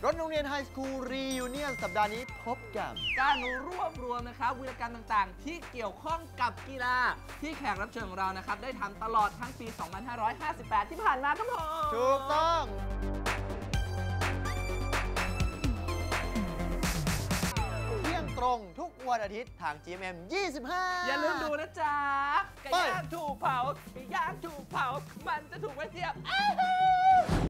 ถโรงเรียนไฮสคูลรียูเนียนสัปดาห์นี้พบกับการรวบรวมนะครับวีรกรรมต่างๆที่เกี่ยวข้องกับกีฬาที่แขกรับเชิญของเรานะครับได้ทำตลอดทั้งปี 2558 ที่ผ่านมาครับผมถูกต้องเที่ยงตรงทุกวันอาทิตย์ทาง GMM 25 อย่าลืมดูนะจ๊ะไก่ย่างถูกเผาไก่ย่างถูกเผามันจะถูกไว้เทียบ